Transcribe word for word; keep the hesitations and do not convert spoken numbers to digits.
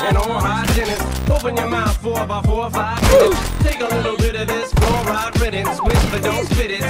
and on hygienists. Open your mouth for about four or five minutes. Take a little bit of this fluoride riddance. Whisper, don't spit it.